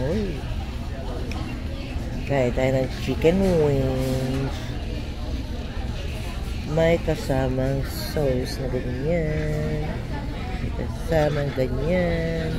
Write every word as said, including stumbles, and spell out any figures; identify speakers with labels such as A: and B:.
A: Uy. Kaya tayo ng chicken wings. May kasamang sauce na ganyan. May kasamang ganyan.